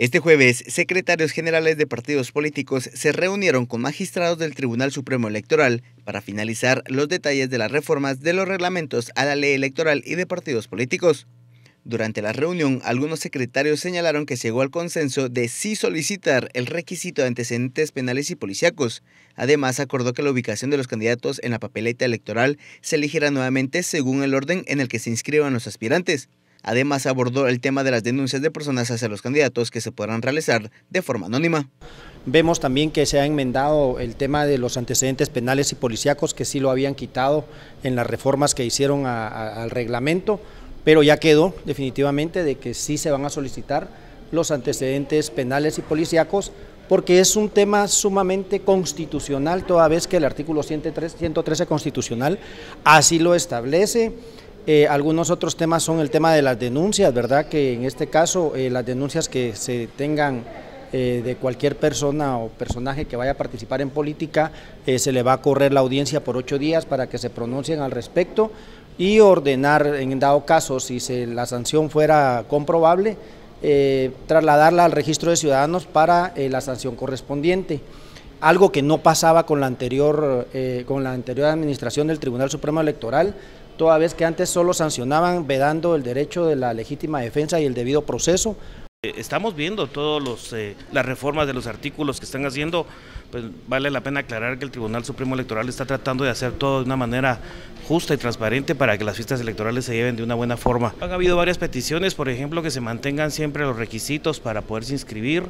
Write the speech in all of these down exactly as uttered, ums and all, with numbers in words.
Este jueves, secretarios generales de partidos políticos se reunieron con magistrados del Tribunal Supremo Electoral para finalizar los detalles de las reformas de los reglamentos a la ley electoral y de partidos políticos. Durante la reunión, algunos secretarios señalaron que se llegó al consenso de sí solicitar el requisito de antecedentes penales y policíacos. Además, acordó que la ubicación de los candidatos en la papeleta electoral se elegirá nuevamente según el orden en el que se inscriban los aspirantes. Además, abordó el tema de las denuncias de personas hacia los candidatos que se podrán realizar de forma anónima. Vemos también que se ha enmendado el tema de los antecedentes penales y policíacos, que sí lo habían quitado en las reformas que hicieron a, a, al reglamento, pero ya quedó definitivamente de que sí se van a solicitar los antecedentes penales y policíacos, porque es un tema sumamente constitucional, toda vez que el artículo ciento trece constitucional así lo establece. Eh, algunos otros temas son el tema de las denuncias, ¿verdad? Que en este caso eh, las denuncias que se tengan eh, de cualquier persona o personaje que vaya a participar en política, eh, se le va a correr la audiencia por ocho días para que se pronuncien al respecto y ordenar, en dado caso, si se, la sanción fuera comprobable, eh, trasladarla al registro de ciudadanos para eh, la sanción correspondiente. Algo que no pasaba con la anterior, eh, con la anterior administración del Tribunal Supremo Electoral, toda vez que antes solo sancionaban vedando el derecho de la legítima defensa y el debido proceso. Estamos viendo todas eh, las reformas de los artículos que están haciendo, pues vale la pena aclarar que el Tribunal Supremo Electoral está tratando de hacer todo de una manera justa y transparente para que las fiestas electorales se lleven de una buena forma. Han habido varias peticiones, por ejemplo, que se mantengan siempre los requisitos para poderse inscribir,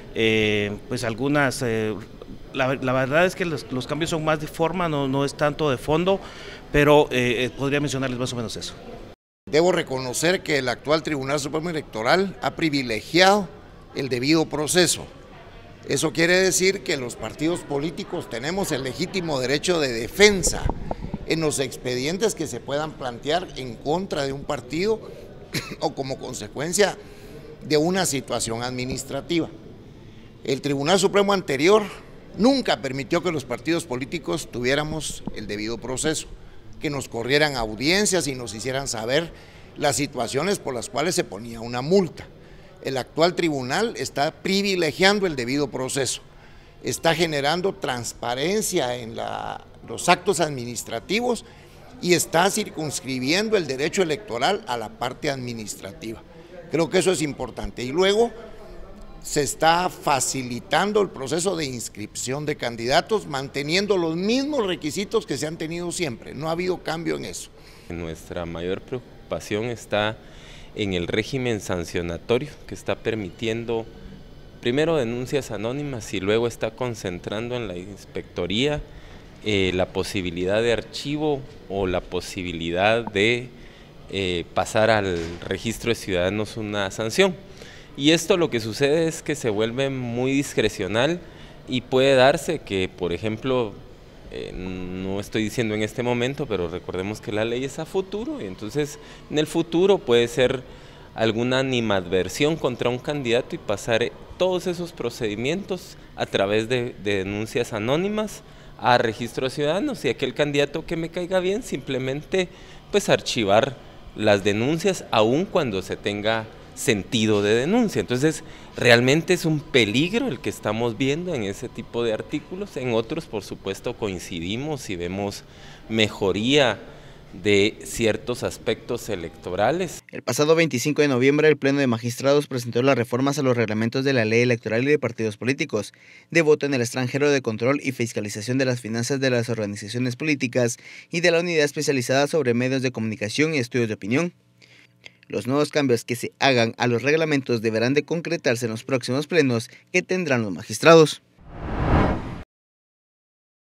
eh, pues algunas... Eh, La, la verdad es que los, los cambios son más de forma, no, no es tanto de fondo, pero eh, podría mencionarles más o menos eso. Debo reconocer que el actual Tribunal Supremo Electoral ha privilegiado el debido proceso. Eso quiere decir que los partidos políticos tenemos el legítimo derecho de defensa en los expedientes que se puedan plantear en contra de un partido o como consecuencia de una situación administrativa. El Tribunal Supremo anterior nunca permitió que los partidos políticos tuviéramos el debido proceso, que nos corrieran audiencias y nos hicieran saber las situaciones por las cuales se ponía una multa. El actual tribunal está privilegiando el debido proceso, está generando transparencia en la, los actos administrativos y está circunscribiendo el derecho electoral a la parte administrativa. Creo que eso es importante. Y luego se está facilitando el proceso de inscripción de candidatos, manteniendo los mismos requisitos que se han tenido siempre, no ha habido cambio en eso. Nuestra mayor preocupación está en el régimen sancionatorio, que está permitiendo primero denuncias anónimas y luego está concentrando en la inspectoría eh, la posibilidad de archivo o la posibilidad de eh, pasar al registro de ciudadanos una sanción. Y esto lo que sucede es que se vuelve muy discrecional y puede darse que, por ejemplo, eh, no estoy diciendo en este momento, pero recordemos que la ley es a futuro, y entonces en el futuro puede ser alguna animadversión contra un candidato y pasar todos esos procedimientos a través de, de denuncias anónimas a registro de ciudadanos, y aquel candidato que me caiga bien simplemente pues archivar las denuncias aun cuando se tenga sentido de denuncia. Entonces realmente es un peligro el que estamos viendo en ese tipo de artículos. En otros, por supuesto, coincidimos y vemos mejoría de ciertos aspectos electorales. El pasado veinticinco de noviembre, el Pleno de Magistrados presentó las reformas a los reglamentos de la ley electoral y de partidos políticos, de voto en el extranjero, de control y fiscalización de las finanzas de las organizaciones políticas y de la unidad especializada sobre medios de comunicación y estudios de opinión. Los nuevos cambios que se hagan a los reglamentos deberán de concretarse en los próximos plenos que tendrán los magistrados.